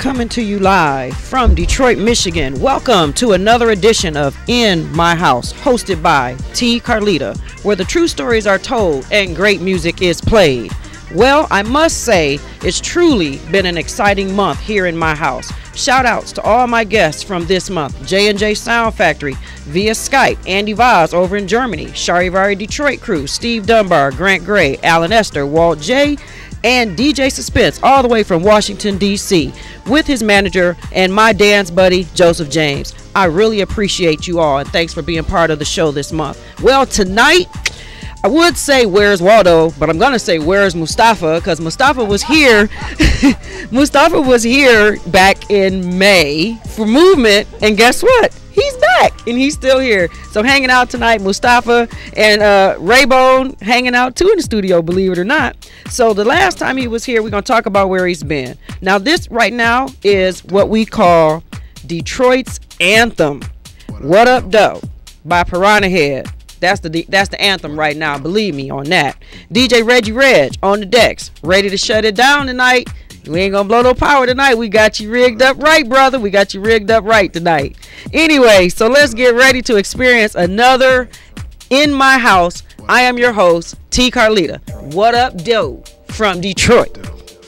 coming to you live from Detroit, Michigan. Welcome to another edition of In My House, hosted by T. Carlita, where the true stories are told and great music is played. Well, I must say, it's truly been an exciting month here in my house. Shout outs to all my guests from this month: J&J Sound Factory via Skype, Andy Vaz over in Germany, Charivari Detroit crew, Steve Dunbar, Grant Gray, Alan Esther, Walt J., and DJ Suspense all the way from Washington, D.C. with his manager and my dance buddy, Joseph James. I really appreciate you all, and thanks for being part of the show this month. Well, tonight, I would say where's Waldo, but I'm going to say where's Mustafa, because Mustafa was here. Mustafa was here back in May for Movement, and guess what? He's back, and he's still here. So hanging out tonight, Mustafa and Raybone hanging out too in the studio, believe it or not. So the last time he was here, we're going to talk about where he's been. Now this right now is what we call Detroit's anthem. What Up Doe by PirahnaHead. That's the anthem right now, believe me on that. DJ Reggie Reggtm on the decks, ready to shut it down tonight. We ain't gonna blow no power tonight. We got you rigged up right, brother. We got you rigged up right tonight. Anyway, so let's get ready to experience another In My House. I am your host, T. Carlita. What Up Doe from Detroit.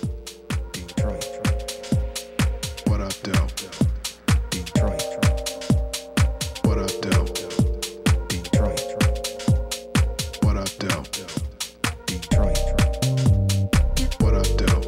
What up, Doe? Detroit. What up, Doe? Detroit. What up, Doe? Detroit. What up, Doe?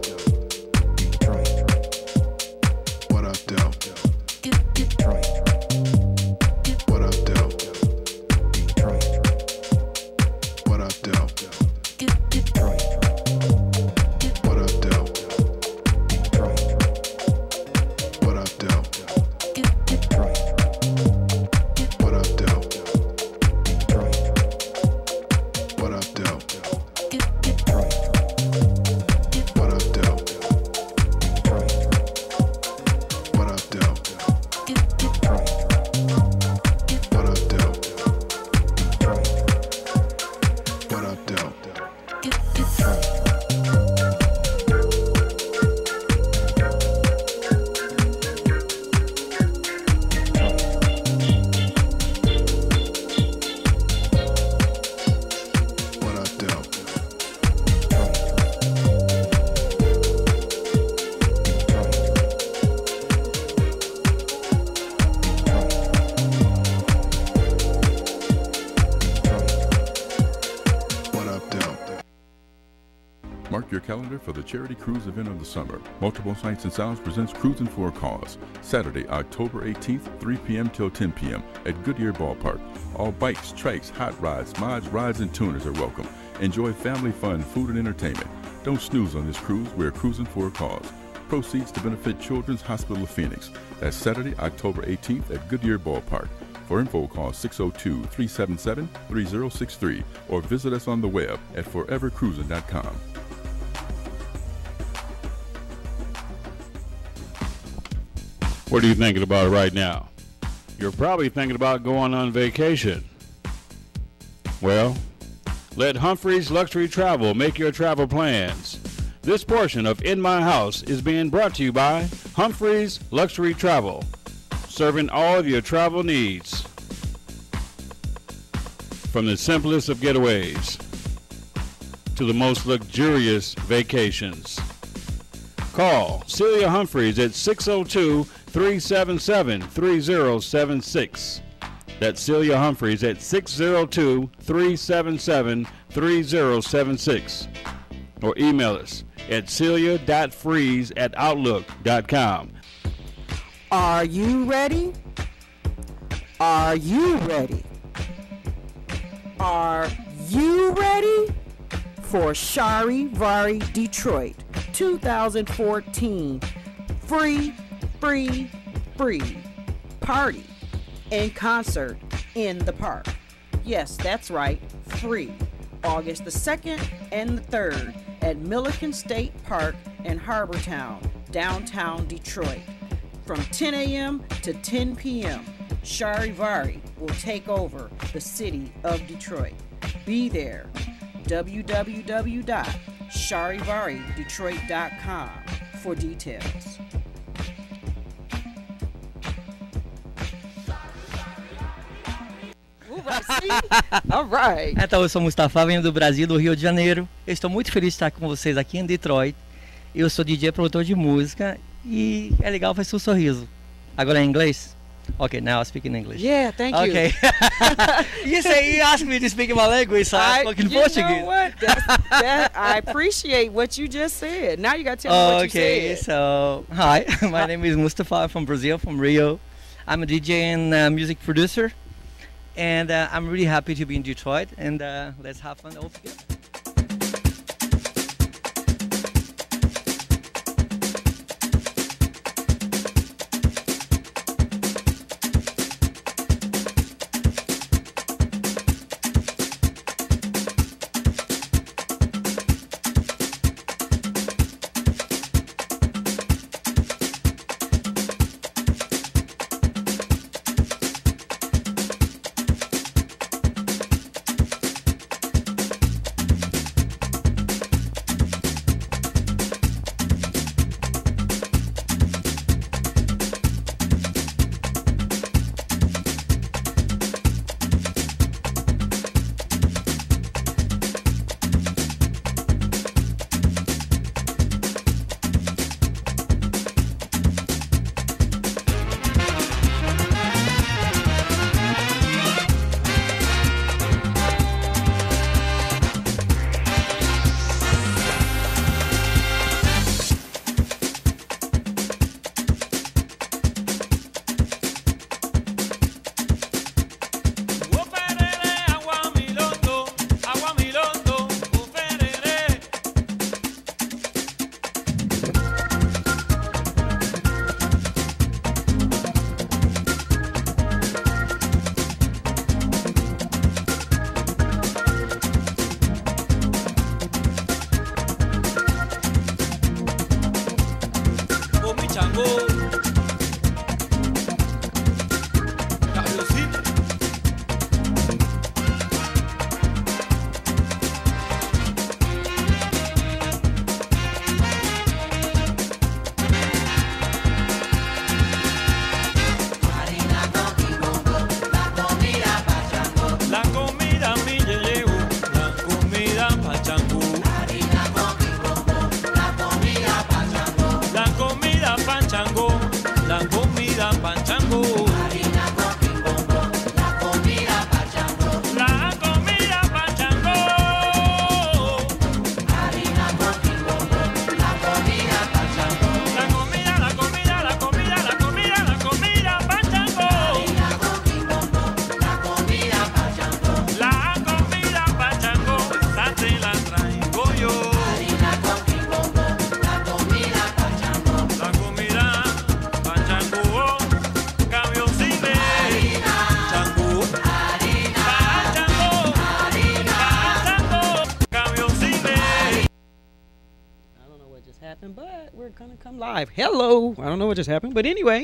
What up, Doe? Detroit. What up, Doe? Detroit. What up, Doe? Detroit. What up, Doe? Detroit. What up, Doe? Detroit. What up, Doe? Detroit. What up, Doe? Detroit. What up, Doe? Detroit. What up, Doe? Detroit. What up, Doe? Detroit. What up, Doe? Detroit. What up, Doe? What up, Doe? Mark your calendar for the charity cruise event of the summer. Multiple Sights and Sounds presents Cruising for a Cause. Saturday, October 18th, 3 p.m. till 10 p.m. at Goodyear Ballpark. All bikes, trikes, hot rods, mods, rides, and tuners are welcome. Enjoy family fun, food, and entertainment. Don't snooze on this cruise. We're cruising for a cause. Proceeds to benefit Children's Hospital of Phoenix. That's Saturday, October 18th at Goodyear Ballpark. For info, call 602-377-3063 or visit us on the web at forevercruising.com. What are you thinking about right now? You're probably thinking about going on vacation. Well, let Humphreys Luxury Travel make your travel plans. This portion of In My House is being brought to you by Humphreys Luxury Travel, serving all of your travel needs. From the simplest of getaways to the most luxurious vacations. Call Celia Humphreys at 602-377-3076. That's Celia Humphreys at 602-377-3076. Or email us at celia.freeze@outlook.com. Are you ready? Are you ready? Are you ready for Charivari Detroit 2014 free party and concert in the park? Yes, that's right, free. August the 2nd and the 3rd at Milliken State Park in Harbortown, downtown Detroit. From 10 a.m. to 10 p.m., Charivari will take over the city of Detroit. Be there. www.charivari.detroit.com for details. All right. Então, eu sou Mustafa, venho do Brasil, do Rio de Janeiro. Eu estou muito feliz de estar com vocês aqui em Detroit. Eu sou DJ, produtor de música e é legal ver seu sorriso. Agora em inglês? Okay, now I speak in English. Yeah, thank you. Okay. You asked me to speak in my language, so I spoke in Portuguese. You know what? I appreciate what you just said. Now you got to tell me what you Okay, said. so hi, my name is Mustafa from Brazil, from Rio. I'm a DJ and music producer, and I'm really happy to be in Detroit, and let's have fun all together. But we're gonna come live. Hello. I don't know what just happened, but anyway,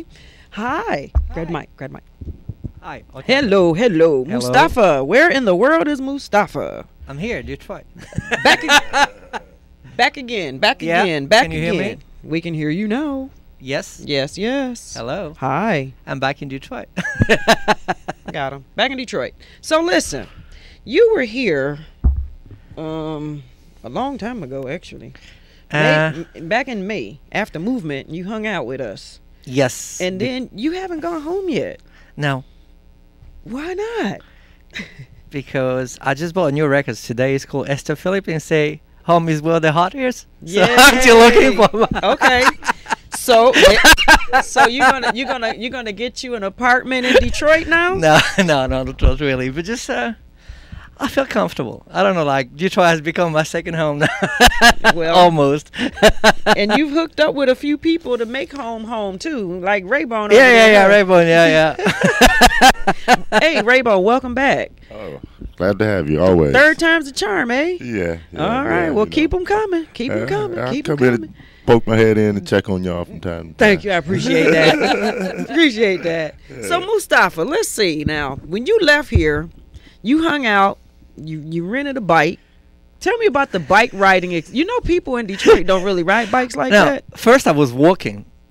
hi. Grab mic. Hi. Okay. Hello. Mustafa. Where in the world is Mustafa? I'm here, Detroit. Back again. Can you hear me? We can hear you now. Yes. Hello. Hi. I'm back in Detroit. Got him. Back in Detroit. So listen, you were here a long time ago, actually. Back in May, after movement, you hung out with us. Yes. And then you haven't gone home yet. No. Why not? Because I just bought new records today. It's called Esther Philip and say, home is where the heart is. Yeah. So I'm still looking for Okay. So you're gonna get you an apartment in Detroit now? No, not really. But just I feel comfortable. I don't know, like Detroit has become my second home now. Well, almost. And you've hooked up with a few people to make home too, like Raybone. Yeah, Raybone, yeah. Hey, Raybone, welcome back. Oh, glad to have you always. Third time's a charm, eh? Yeah. All right. Well, keep them coming. Keep them coming. I'll Keep them come in coming. and poke my head in and check on y'all from time to time. Thank you. I appreciate that. Appreciate that. So, Mustafa, let's see now. When you left here, you hung out. You rented a bike. Tell me about the bike riding. You know, people in Detroit don't really ride bikes like that. First I was walking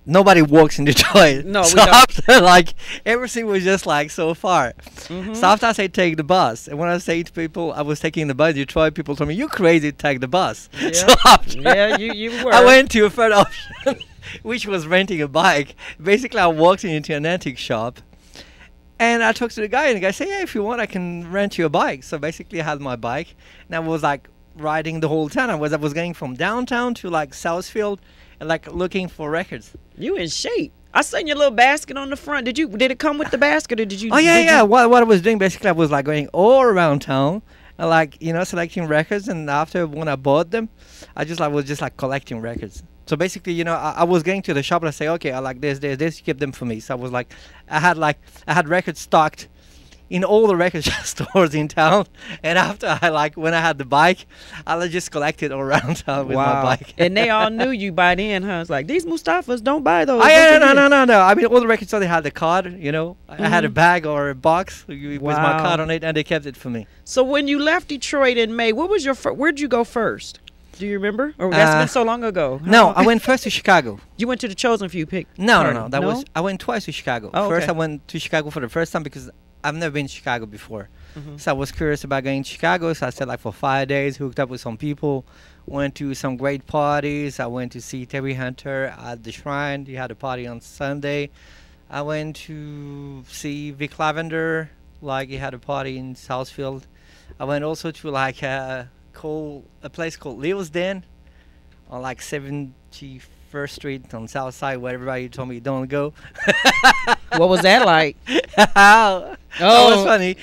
nobody walks in Detroit. No, we so don't. after, like, everything was just like so far. Mhm. So after I say take the bus, and when I say to people I was taking the bus in Detroit, people told me, you crazy to take the bus. Yeah. So after Yeah, you were. I went to a third option, which was renting a bike. Basically, I walked into an antique shop, and I talked to the guy, and the guy said, yeah, if you want, I can rent you a bike. So basically, I had my bike, and I was like riding the whole town. I was going from downtown to like Southfield, and like looking for records. You in shape. I seen your little basket on the front. Did it come with the basket, or did you? Oh yeah, did yeah. you- What I was doing basically, I was like going all around town, and like selecting records. And after when I bought them, I was just like collecting records. So basically, I was going to the shop and I say, okay, I like this, you keep them for me. So I was like, I had records stocked in all the record stores in town. And after when I had the bike, I just collected all around town with my bike. And they all knew you by then, huh? It's like, these Mustafas, don't buy those. Oh yeah, Those are no. I mean, all the record stores, they had the card, I had a bag or a box with my Wow. card on it, and they kept it for me. So when you left Detroit in May, what was your where'd you go first? Do you remember? Or that's been so long ago. No, How- I went first to Chicago. You went to the Chosen Few pick. No. party, I went twice to Chicago. Oh, First, okay. I went to Chicago for the first time because I've never been to Chicago before. Mhm. So I was curious about going to Chicago. So I stayed like for 5 days, hooked up with some people, went to some great parties. I went to see Terry Hunter at the Shrine. He had a party on Sunday. I went to see Vic Lavender. Like he had a party in Southfield. I went also to like a place called Leo's Den on like 71st Street on South Side, where everybody told me don't go. What was that like? That was funny.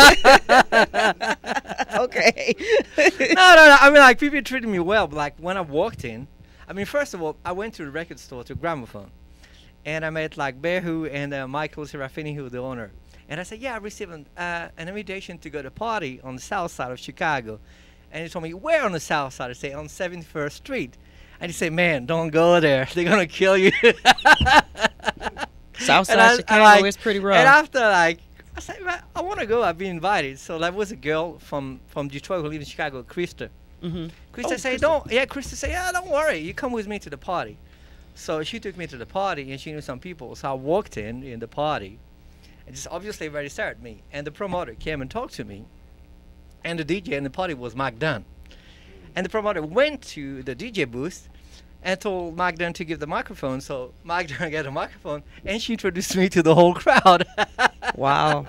Okay. No. I mean, like, people treated me well. But, like, when I walked in, I mean, first of all, I went to the record store, to Gramophone. And I met, like, Behu and Michael Serafini, who was the owner. And I said, yeah, I received an invitation to go to a party on the south side of Chicago. And he told me, where on the south side? I said, on 71st Street. And he said, man, don't go there. They're going to kill you. Southside Chicago is pretty rough. And after, like, I said, man, I want to go. I've been invited. So there was a girl from Detroit who lived in Chicago, Krista. Mm-hmm. Krista said, Krista said, yeah, don't worry. You come with me to the party. So she took me to the party, and she knew some people. So I walked in the party, and just obviously very stared at me. And the promoter came and talked to me. And the DJ in the party was Mark Dunn. And the promoter went to the DJ booth and told Mark Dunn to give the microphone. So Mark Dunn got a microphone, and she introduced me to the whole crowd. Wow.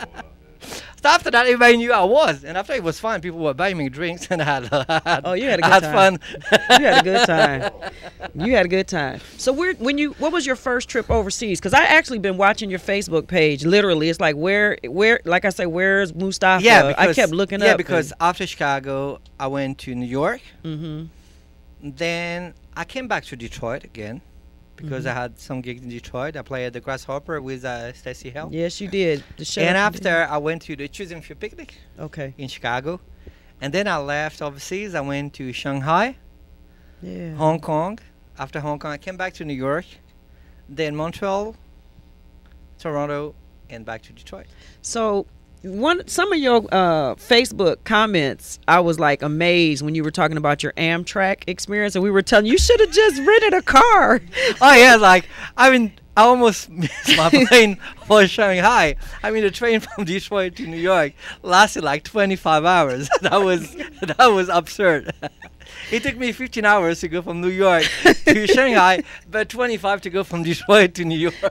So after that, everybody knew I was. And after it was fun, people were buying me drinks, and I had Oh, you had a good I had time. fun. You had a good time. You had a good time. So what was your first trip overseas? Because I actually been watching your Facebook page. Literally, it's like where like I say, where's Mustafa? Yeah, I kept looking up. Yeah, because after Chicago, I went to New York. Mm-hmm. Then I came back to Detroit again because I had some gigs in Detroit. I played at the Grasshopper with Stacey Hell. Yes, you did. The show. And after I went to the Choosing Few Picnic Okay. in Chicago. And then I left overseas. I went to Shanghai, Yeah. Hong Kong. After Hong Kong, I came back to New York, then Montreal, Toronto, and back to Detroit. So some of your Facebook comments, I was like amazed when you were talking about your Amtrak experience, and we were telling you should have just rented a car. Oh yeah, like I almost missed my plane for Shanghai. I mean, the train from Detroit to New York lasted like 25 hours. That was absurd. It took me 15 hours to go from New York to Shanghai, but 25 to go from Detroit to New York.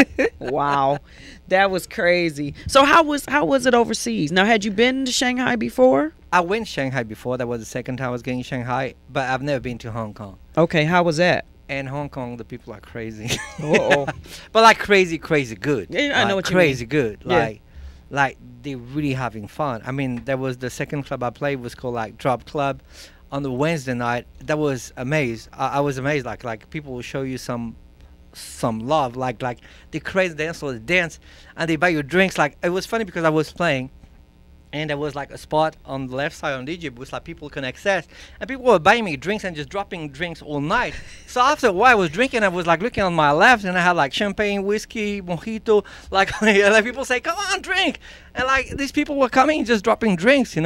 Wow, that was crazy. So how was it overseas? Now, had you been to Shanghai before? I went to Shanghai before. That was the second time I was going to Shanghai, but I've never been to Hong Kong. Okay, how was that? And Hong Kong, the people are crazy. Uh-oh. But like crazy good. Yeah, I know Like what you mean. crazy good. Yeah. Like they're really having fun. I mean, there was the second club I played was called like Drop Club on the Wednesday night. That was amazed. I was amazed. Like people will show you some love. Like the crazy dance or the dance, and they buy you drinks. Like it was funny because I was playing, and there was like a spot on the left side on DJ booth, like people can access, and people were buying me drinks and just dropping drinks all night. So after a while, I was drinking, I was like looking on my left, and I had like champagne, whiskey, mojito, like people say, "Come on, drink," and like these people were coming, just dropping drinks,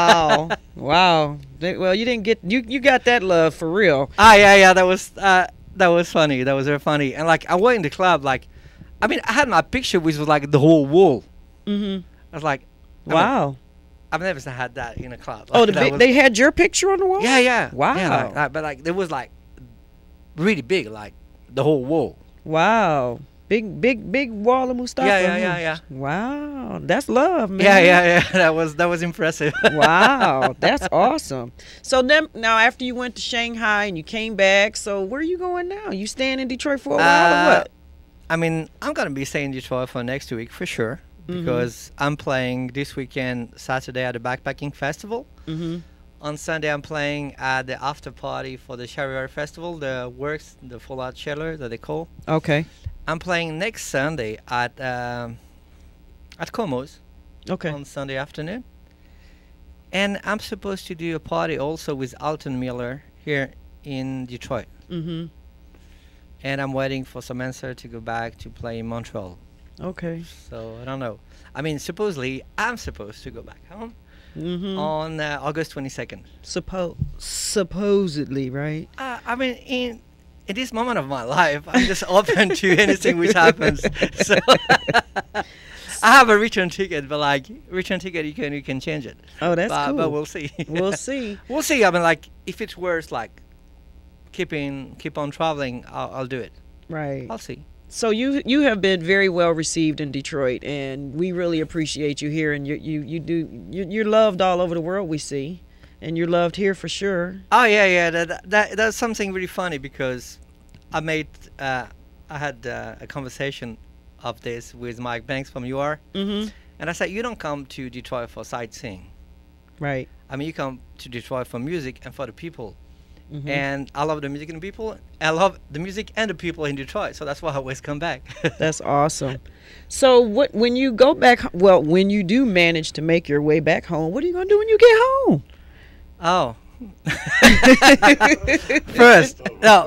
Wow. Wow. Well, you didn't get you got that love for real. Yeah, that was That was funny. That was very funny. And like I went in the club, like, I mean, I had my picture, which was like the whole wall. Mm-hmm. I was like, Wow. I've never had that in a club. Oh, Like, that was- they had your picture on the wall? Yeah, yeah. Wow. Yeah, but like there was like really big, like the whole wall. Wow. Big wall of Mustafa. Yeah. Wow. That's love, man. Yeah. That was impressive. Wow. That's awesome. So then now after you went to Shanghai and you came back, so where are you going now? You staying in Detroit for a while or what? I mean, I'm gonna be staying in Detroit for next week for sure because I'm playing this weekend Saturday at the Backpacking Festival. Mm-hmm. On Sunday, I'm playing at the after party for the Chariot Festival, the Works, the Fallout Shelter that they call. Okay. I'm playing next Sunday at Como's Okay. on Sunday afternoon. And I'm supposed to do a party also with Alton Miller here in Detroit. Mm-hmm. And I'm waiting for some answer to go back to play in Montreal. Okay. So I don't know. I mean, supposedly I'm supposed to go back home Mm-hmm. on August 22nd. Supposedly, right? I mean, in this moment of my life, I'm just open to anything which happens. So I have a return ticket, but like return ticket, you can change it. Oh, that's cool. But we'll see. We'll see. We'll see. I mean, like if it's worth like keep on traveling, I'll do it. Right. I'll see. So you have been very well received in Detroit, and we really appreciate you here. And you're loved all over the world. We see, and you're loved here for sure. Oh yeah. That's something really funny because I had a conversation of this with Mike Banks from UR, Mm-hmm. and I said, you don't come to Detroit for sightseeing. Right. I mean, you come to Detroit for music and for the people. Mm-hmm. And I love the music and the people. I love the music and the people in Detroit, so that's why I always come back. That's awesome. So when you go back, well, when you do manage to make your way back home, what are you gonna do when you get home? Oh. First,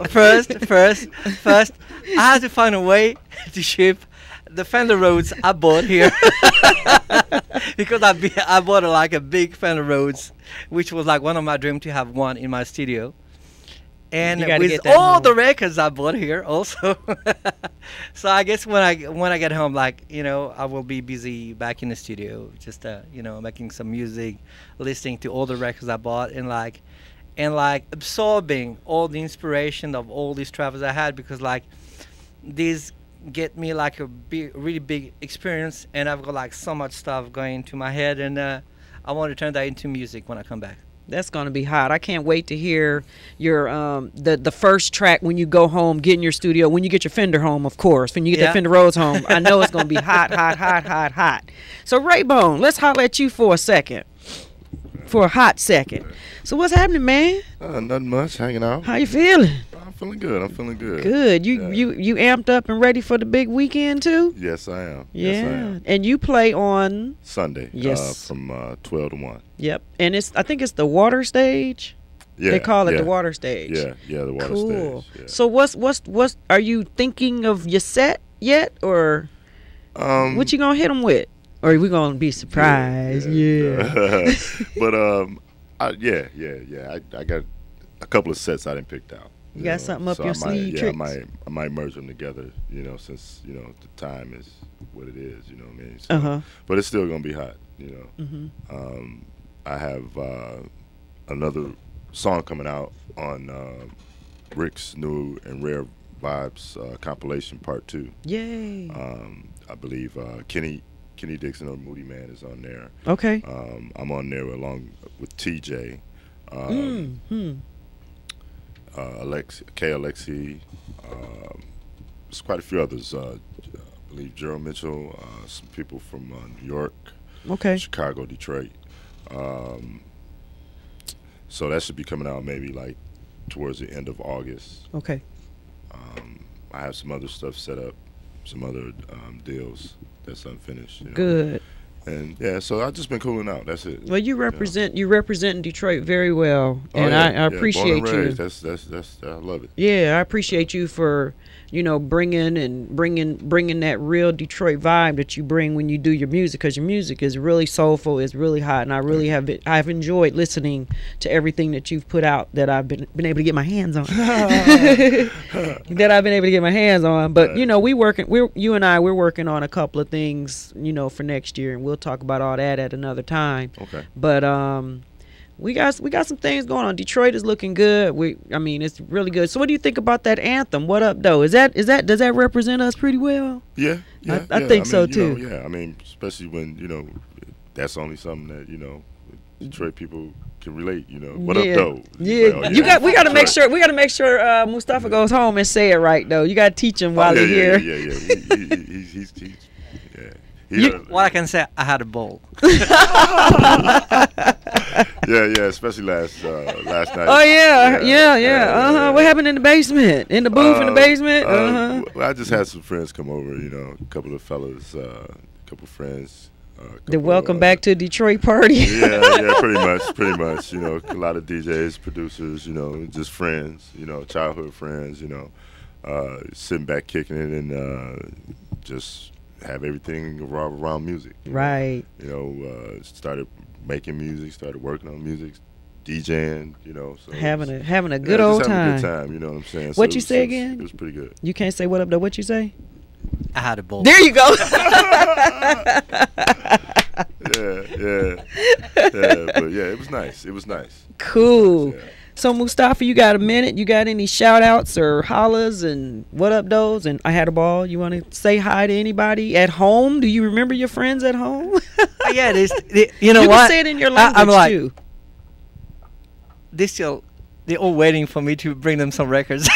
I have to find a way to ship the Fender Rhodes I bought here because I bought like a big Fender Rhodes, which was like one of my dreams to have one in my studio. And You gotta with get that all home. the records I bought here also. So I guess when I get home, like, you know, I will be busy back in the studio, just you know, making some music, listening to all the records I bought, and like absorbing all the inspiration of all these travels I had, because like these get me like a really big experience, and I've got like so much stuff going into my head, and I want to turn that into music when I come back. That's gonna be hot. I can't wait to hear your the first track when you go home, get in your studio, when you get your Fender home, of course. When you get that Fender Rhodes home, I know it's gonna be hot. So Raybone, let's holler at you for a second, for a hot second. So what's happening, man? Nothing much. Hanging out. How you feeling? I'm feeling good. I'm feeling good. Good. You amped up and ready for the big weekend too? Yes, I am. Yeah. Yes, I am. And you play on Sunday. Yes. From 12 to 1. Yep. And I think it's the water stage. Yeah. They call it yeah. the water stage. Yeah, the water Cool. stage. Yeah. So what's are you thinking of your set yet, or what you gonna hit them with, or are we gonna be surprised? Yeah. But I got a couple of sets I didn't picked out. You got something up your sleeve, Yeah, tricks? I might merge them together. You know, since the time is what it is. You know what I mean? So, but it's still gonna be hot. You know. Mm-hmm. I have another song coming out on Rick's new and Rare Vibes compilation part 2. Yay. I believe Kenny Dixon or Moody Man is on there. Okay. I'm on there along with TJ. Alexi. There's quite a few others. I believe Gerald Mitchell, some people from New York, Okay. Chicago, Detroit. So that should be coming out maybe like towards the end of August. Okay. I have some other stuff set up, some other deals that's unfinished. You know? Good. And yeah, so I've just been cooling out. That's it. Well, you represent Detroit very well, Oh, and yeah, I yeah, appreciate born and you. raised. That's I love it. Yeah, I appreciate you for, bringing that real Detroit vibe that you bring when you do your music, because your music is really soulful, it's really hot, and I've enjoyed listening to everything that you've put out that I've been able to get my hands on. But you and I we're working on a couple of things, for next year, and we'll talk about all that at another time. Okay. But we got some things going on. Detroit is looking good. It's really good. So what do you think about that anthem? What up, though? Does that represent us pretty well? Yeah. I think so too. Especially when that's only something that Detroit people can relate. What up, though? Yeah. We got to make sure. We got to make sure Mustafa goes home and say it right, though. You got to teach him while he's here. Yeah. He's What I can say, I had a ball. yeah, especially last night. Oh yeah. What happened in the basement? In the booth in the basement? Well, I just had some friends come over. A couple of fellas, a couple of friends. The welcome back to Detroit party. yeah, pretty much. A lot of DJs, producers. Just friends. Childhood friends. Sitting back, kicking it, and just have everything around music. Right. Started making music, started working on music, DJing, so having a good old time. A good time, you know what I'm saying? What you say again? It was pretty good. You can't say what up though. What you say? I had a ball. There you go. yeah, but yeah, it was nice. Cool. Yeah. So Mustafa, you got a minute? You got any shout outs or hollers and what up those? And I had a ball. You want to say hi to anybody at home? Do you remember your friends at home? Yeah, you can say it in your language too. They're all waiting for me to bring them some records.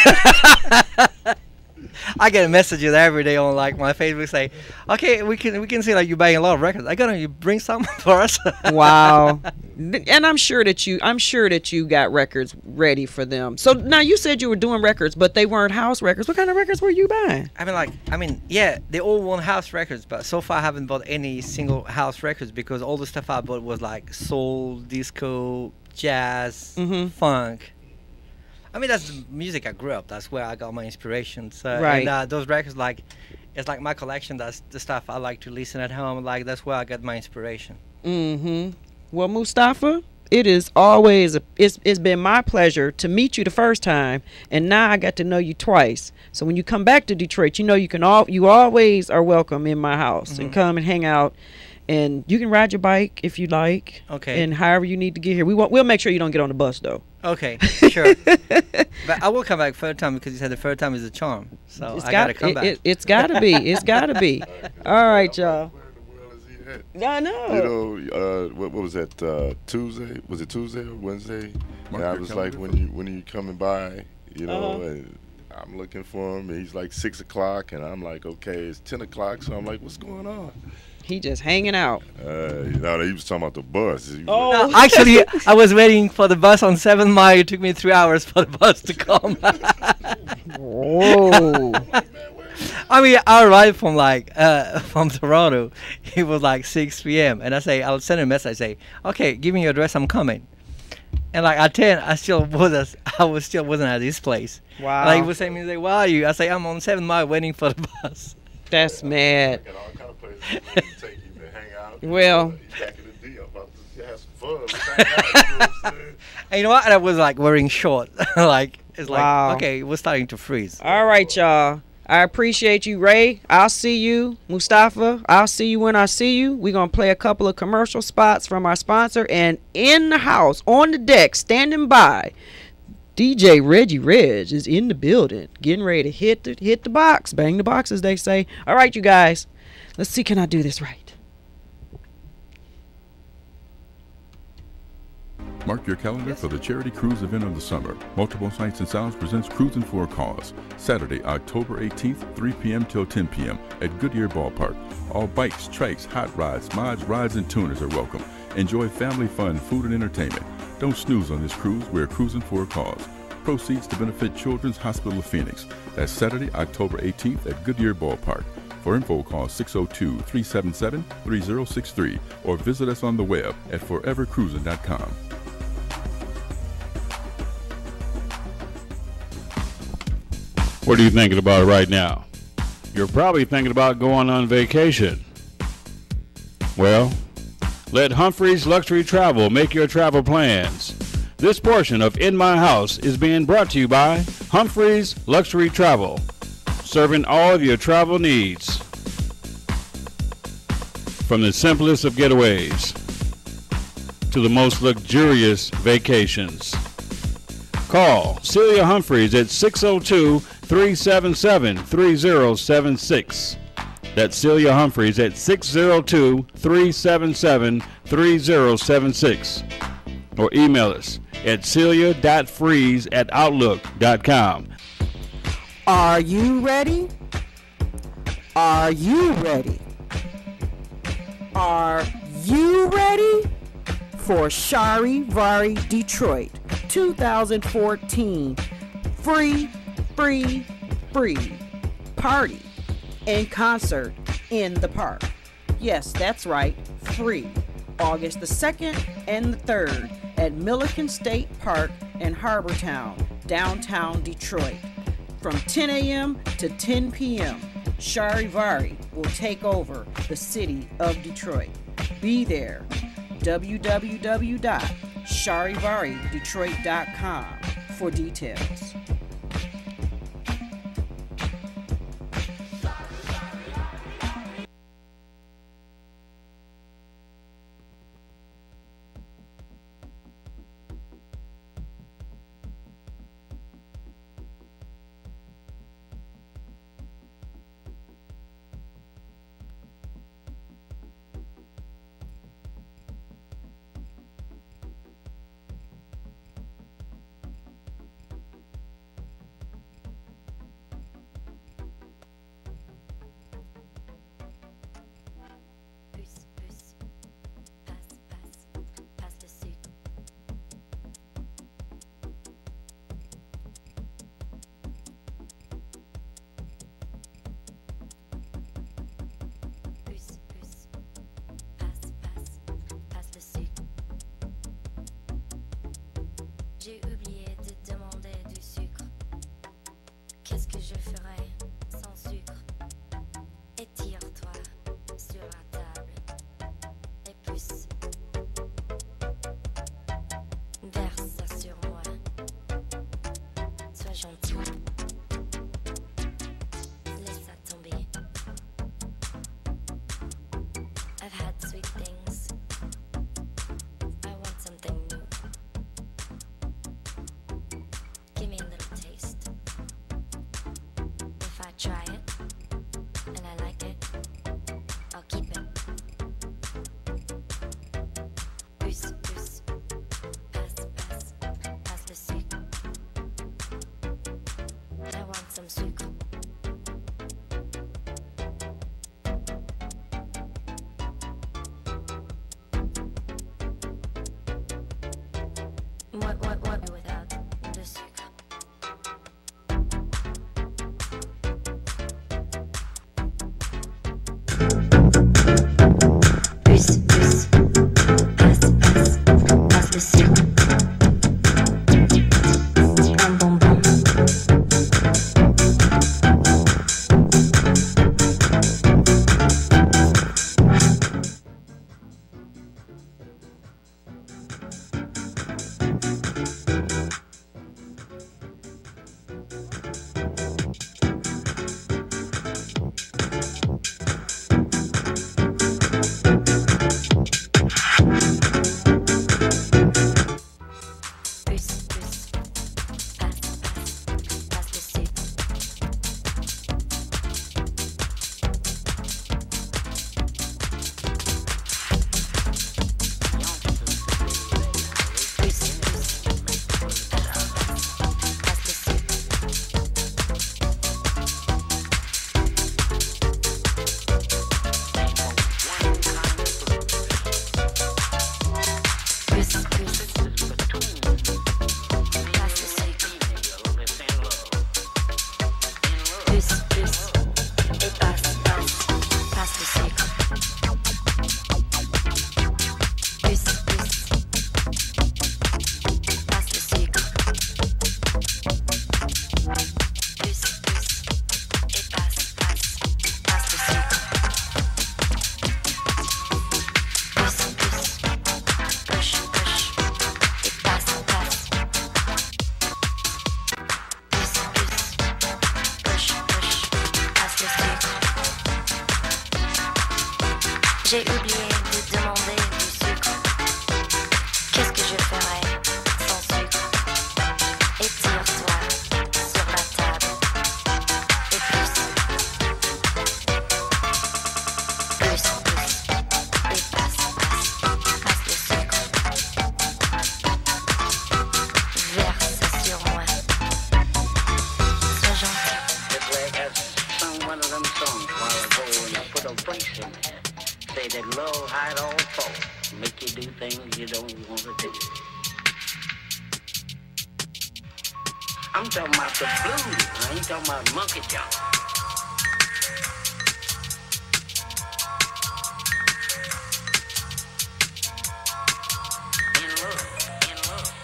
I get messages every day on my Facebook say, okay, we can see you buying a lot of records. You bring some for us. Wow. And I'm sure that you got records ready for them. So now you said you were doing records, but they weren't house records. What kind of records were you buying? Yeah, they all want house records, but so far I haven't bought any single house records because all the stuff I bought was soul, disco, jazz, funk. That's the music I grew up. That's where I got my inspiration. So, right. And those records, it's my collection. That's the stuff I like to listen at home. That's where I get my inspiration. Well, Mustafa, it is always it's been my pleasure to meet you the first time, and now I got to know you twice. So when you come back to Detroit, you always are welcome in my house and come and hang out. And you can ride your bike if you like. Okay. And however you need to get here. We'll make sure you don't get on the bus though. Okay, sure. But I will come back third time because you said the third time is a charm. So I gotta come back. It's gotta be. It's gotta be. All right, y'all. I know. What was that? Tuesday? Was it Tuesday or Wednesday? And I was like, when are you coming by? And I'm looking for him. And he's like 6 o'clock, and I'm like, okay, it's 10 o'clock. So I'm like, what's going on? He just hanging out. He was talking about the bus. No, actually, I was waiting for the bus on 7 Mile. It took me 3 hours for the bus to come. Whoa. I arrived from Toronto. It was 6 p.m. And I'll send a message. I say, okay, give me your address. I'm coming. And at 10, I still wasn't at this place. Wow. And he was saying, where are you? I say, I'm on 7 Mile waiting for the bus. That's mad. Take you to hang out. Well, back in the day, I'm about to have some fun. And you know what? And I was wearing short. Wow. Okay, we're starting to freeze. All right, y'all. I appreciate you, Ray. I'll see you, Mustafa. I'll see you when I see you. We're going to play a couple of commercial spots from our sponsor. And in the house, on the deck, standing by, DJ Reggie Reg is in the building, getting ready to hit the box, bang the box, as they say. All right, you guys. Let's see, can I do this right? Mark your calendar for the charity cruise event of the summer. Multiple Sights and Sounds presents Cruising for a Cause. Saturday, October 18th, 3 p.m. till 10 p.m. at Goodyear Ballpark. All bikes, trikes, hot rods, mods, rides, and tuners are welcome. Enjoy family fun, food, and entertainment. Don't snooze on this cruise. We're cruising for a cause. Proceeds to benefit Children's Hospital of Phoenix. That's Saturday, October 18th at Goodyear Ballpark. For info, call 602-377-3063 or visit us on the web at forevercruising.com. What are you thinking about right now? You're probably thinking about going on vacation. Well, let Humphreys Luxury Travel make your travel plans. This portion of In My House is being brought to you by Humphreys Luxury Travel, serving all of your travel needs. From the simplest of getaways to the most luxurious vacations. Call Celia Humphreys at 602-377-3076. That's Celia Humphreys at 602-377-3076. Or email us at celia.freeze@outlook.com. Are you ready? Are you ready? Are you ready for Charivari Detroit 2014 free party and concert in the park? Yes, that's right, free. August the 2nd and the 3rd at Milliken State Park in Harbortown, downtown Detroit. From 10 a.m. to 10 p.m., Charivari will take over the city of Detroit. Be there. www.charivaridetroit.com for details. J'ai oublié de demander du sucre. Qu'est-ce que je ferais sans sucre? Étire-toi sur la table et plus. Verse ça sur moi. Sois gentil. Laisse ça tomber. I've had sweet things. I want something new. Give me a little taste. If I try it and I like it, I'll keep it. Plus, plus, passe, passe, passe le sucre. I want some sucre. What without the sucre? Plus, plus, passe, passe, passe le sucre. Un bonbon. Plus, plus, et passe, passe. J'ai oublié de demander du sucre. Qu'est-ce que je ferais sans sucre? Étire-toi sur la table. Et plus. Et passe le sucre. Verse sur moi. Sois gentil. This way has sung one of them songs a while ago and I put a voice in it. Say that love hide all fault, make you do things you don't want to do. I'm talking about the blues, I ain't talking about monkey jump. In love, in love.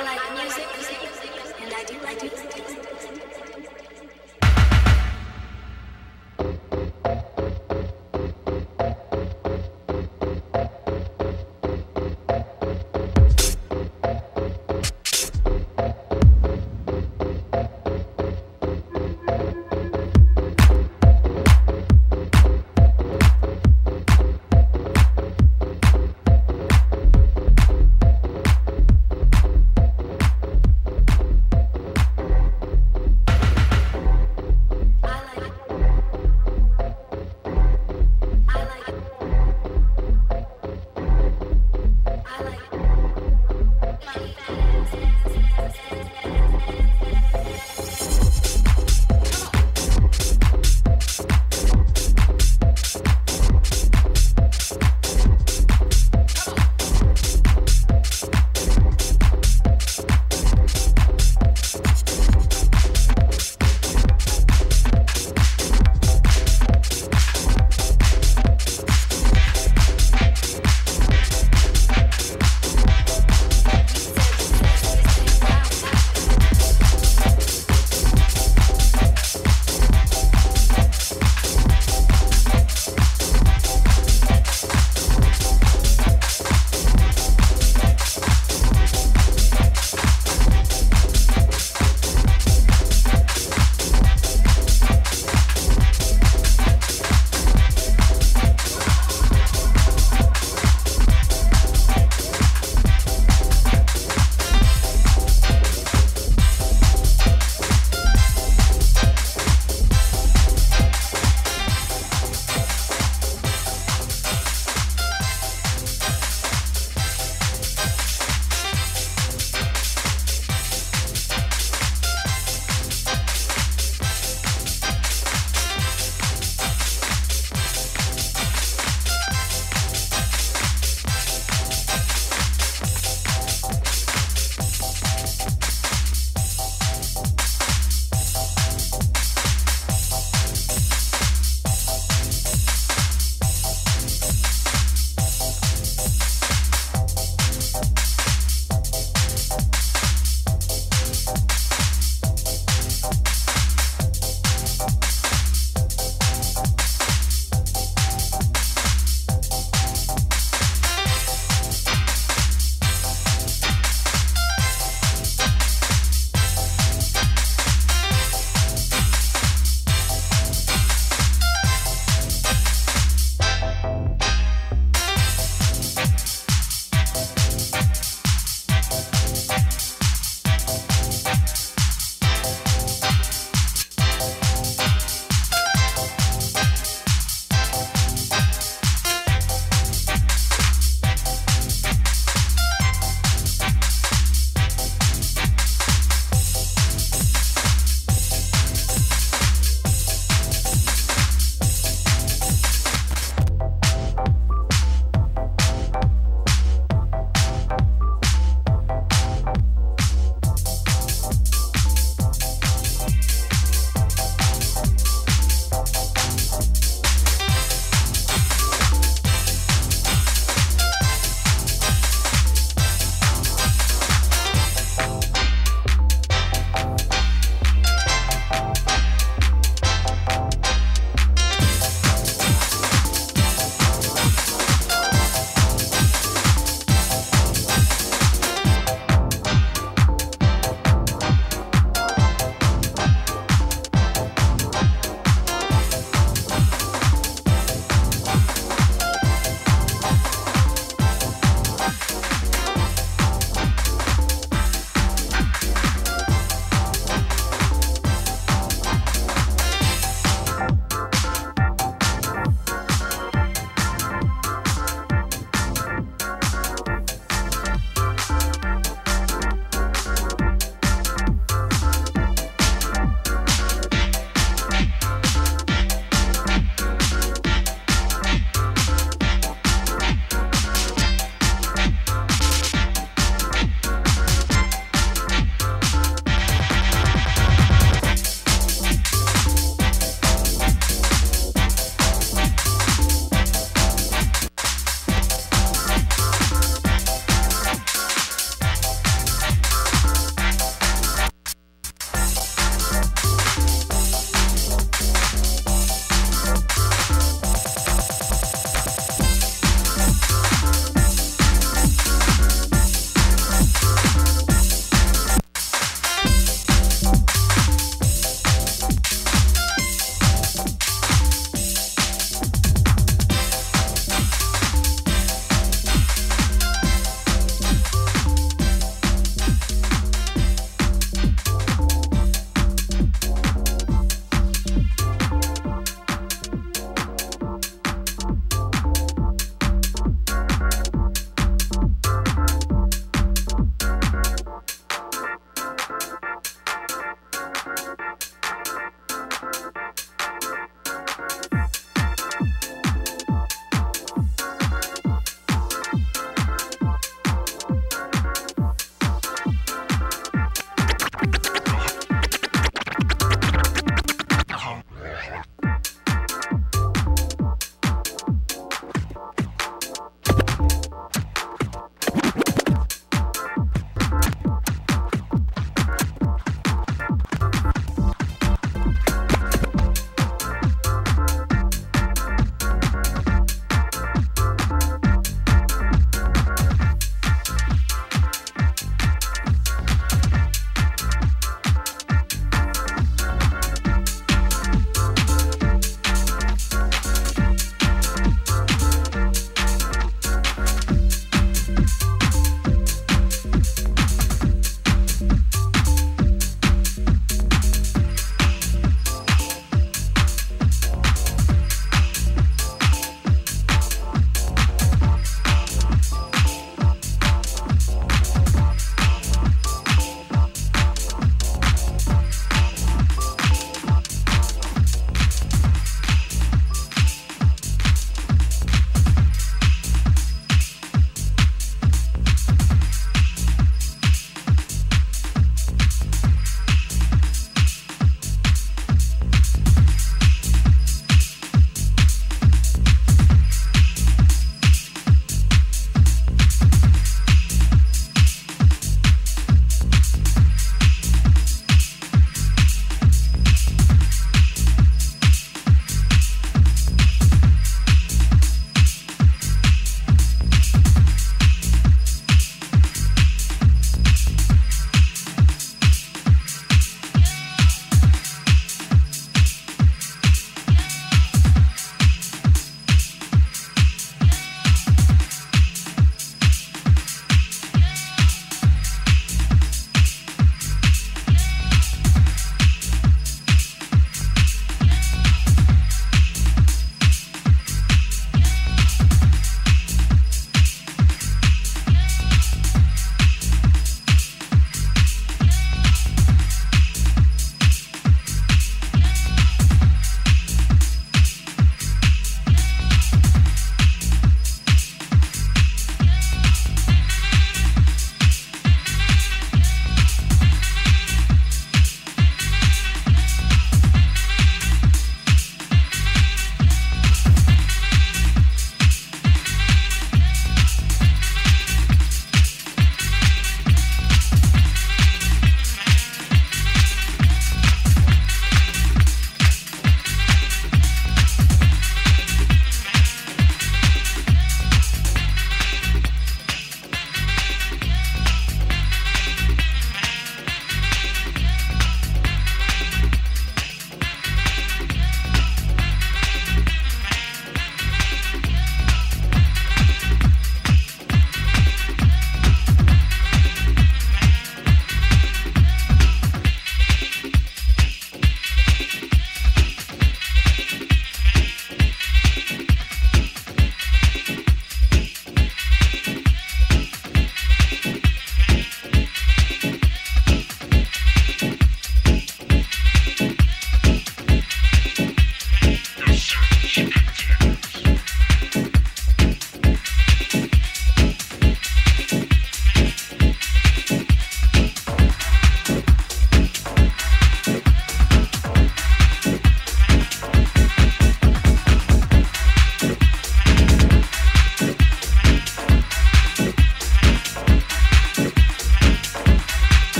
like music, and I do like music.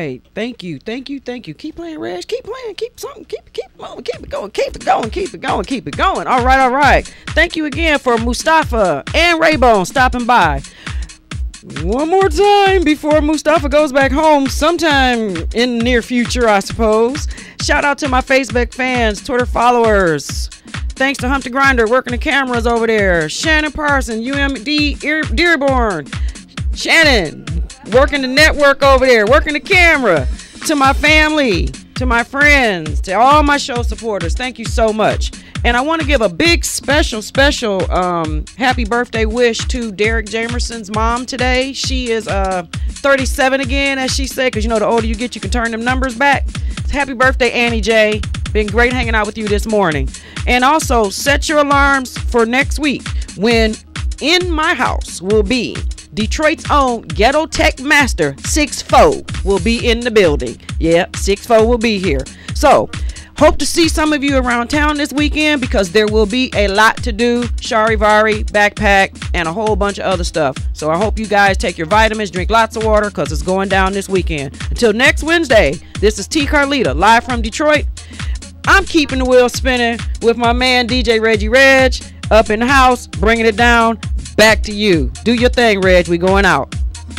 right. Thank you. Keep playing, Reg. Keep playing. Keep something. Keep moving. Keep it going. Keep it going. All right. Thank you again for Mustafa and Raybone stopping by. One more time before Mustafa goes back home sometime in the near future, I suppose. Shout out to my Facebook fans, Twitter followers. Thanks to Humpty Grinder working the cameras over there. Shannon Parson, UMD Dearborn. Shannon working the network over there, working the camera. To my family, to my friends, to all my show supporters, thank you so much. And I want to give a big special happy birthday wish to Derek Jamerson's mom today. She is 37 again, as she said, because you know the older you get, you can turn them numbers back. Happy birthday, Annie J. Been great hanging out with you this morning. And also set your alarms for next week when in my house will be Detroit's own Ghetto Tech Master 6'4" will be in the building. Yeah, 6'4" will be here. So hope to see some of you around town this weekend because there will be a lot to do. Charivari, backpack, and a whole bunch of other stuff. So I hope you guys take your vitamins, drink lots of water because it's going down this weekend. Until next Wednesday, this is T. Carlita live from Detroit. I'm keeping the wheel spinning with my man DJ Reggie Reg up in the house, bringing it down. Back to you. Do your thing, Reg. We going out.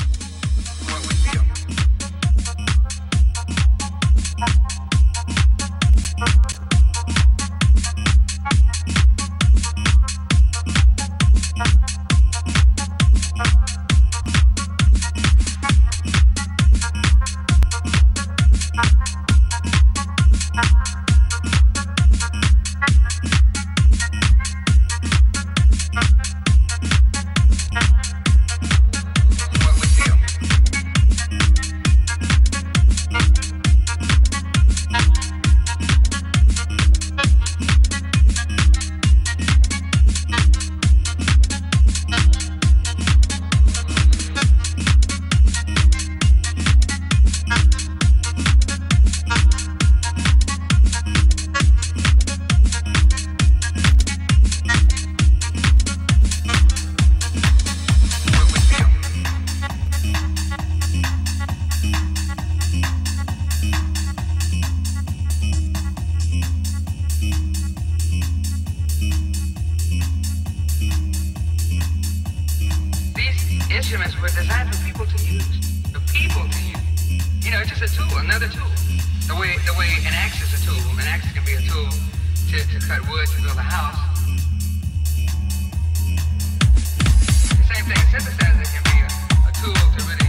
Instruments were designed for people to use. The people to use. You know, it's just a tool, another tool. The way an axe is a tool. An axe can be a tool to cut wood to build a house. The same thing, a synthesizer can be a tool to really